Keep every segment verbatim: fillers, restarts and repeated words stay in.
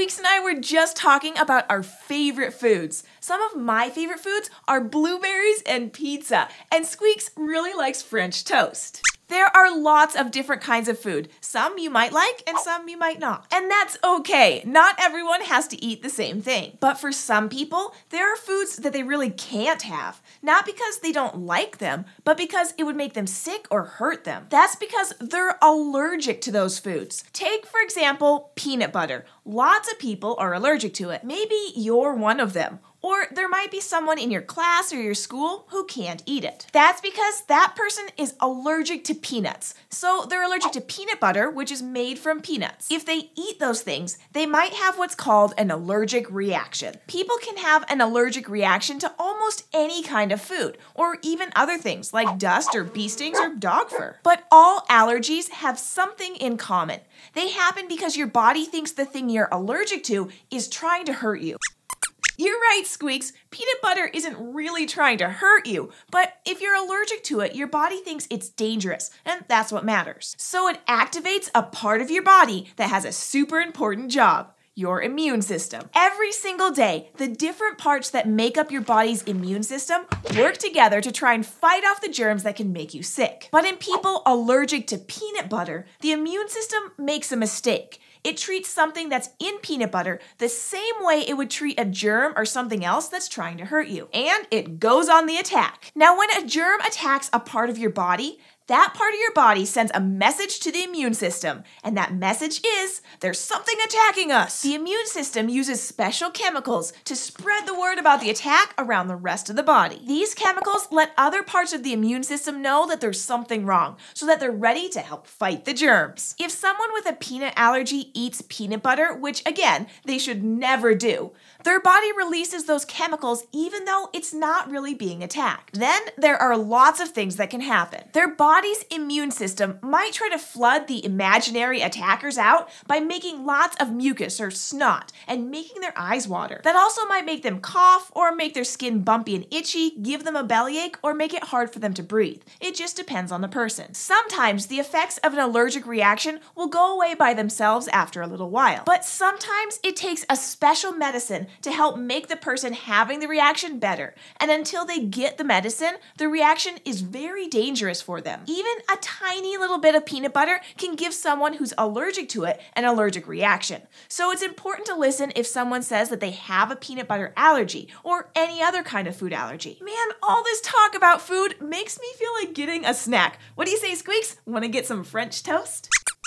Squeaks and I were just talking about our favorite foods. Some of my favorite foods are blueberries and pizza, and Squeaks really likes French toast. There are lots of different kinds of food. Some you might like and some you might not. And that's okay. Not everyone has to eat the same thing. But for some people, there are foods that they really can't have. Not because they don't like them, but because it would make them sick or hurt them. That's because they're allergic to those foods. Take, for example, peanut butter. Lots of people are allergic to it. Maybe you're one of them. Or there might be someone in your class or your school who can't eat it. That's because that person is allergic to peanuts. So they're allergic to peanut butter, which is made from peanuts. If they eat those things, they might have what's called an allergic reaction. People can have an allergic reaction to almost any kind of food, or even other things like dust or bee stings or dog fur. But all allergies have something in common. They happen because your body thinks the thing you're allergic to is trying to hurt you. You're right, Squeaks. Peanut butter isn't really trying to hurt you, but if you're allergic to it, your body thinks it's dangerous, and that's what matters. So it activates a part of your body that has a super important job. Your immune system. Every single day, the different parts that make up your body's immune system work together to try and fight off the germs that can make you sick. But in people allergic to peanut butter, the immune system makes a mistake. It treats something that's in peanut butter the same way it would treat a germ or something else that's trying to hurt you. And it goes on the attack. Now, when a germ attacks a part of your body, that part of your body sends a message to the immune system, and that message is, there's something attacking us. The immune system uses special chemicals to spread the word about the attack around the rest of the body. These chemicals let other parts of the immune system know that there's something wrong, so that they're ready to help fight the germs. If someone with a peanut allergy eats peanut butter, which again, they should never do, their body releases those chemicals even though it's not really being attacked. Then there are lots of things that can happen. Their body body's immune system might try to flood the imaginary attackers out by making lots of mucus or snot and making their eyes water. That also might make them cough or make their skin bumpy and itchy, give them a bellyache, or make it hard for them to breathe. It just depends on the person. Sometimes the effects of an allergic reaction will go away by themselves after a little while, but sometimes it takes a special medicine to help make the person having the reaction better, and until they get the medicine, the reaction is very dangerous for them. Even a tiny little bit of peanut butter can give someone who's allergic to it an allergic reaction. So it's important to listen if someone says that they have a peanut butter allergy or any other kind of food allergy. Man, all this talk about food makes me feel like getting a snack. What do you say, Squeaks? Want to get some French toast?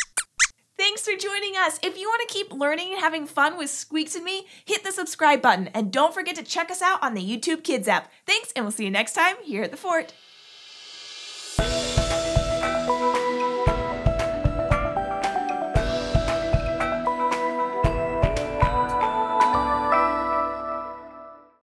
Thanks for joining us. If you want to keep learning and having fun with Squeaks and me, hit the subscribe button and don't forget to check us out on the YouTube Kids app. Thanks, and we'll see you next time here at the Fort.